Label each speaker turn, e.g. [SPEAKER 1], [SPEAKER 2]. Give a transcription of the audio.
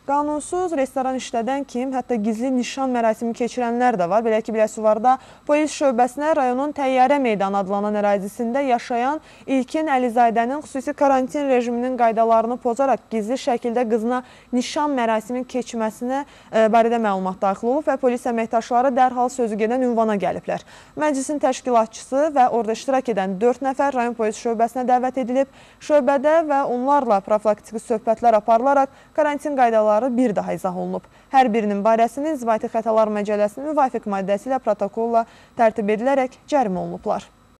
[SPEAKER 1] Qanunsuz restoran işlədən kim, hətta gizli nişan mərasimi keçirənlər də var. Belə ki, Biləsuvarda polis şöbəsinə rayonun Təyyarə Meydanı adlanan ərazisində yaşayan İlkin Əlizadənin xüsusi karantin rejiminin qaydalarını pozaraq gizli şəkildə qızına nişan mərasimin keçməsinə barədə məlumat daxil olub və polis əməkdaşları dərhal sözü gedən ünvana gəliblər. Məclisin təşkilatçısı və orada iştirak edən 4 nəfər rayon polis şöbəsinə dəvət edilib. Şöbədə və onlarla profilaktiki söhbətlər aparılaraq karantin qaydaları bir daha izah olunub. Hər birinin barəsini İnzibati Xətalar Məcəlləsinin müvafiq maddəsi ilə protokolla tərtib edilərək cərimə olunublar.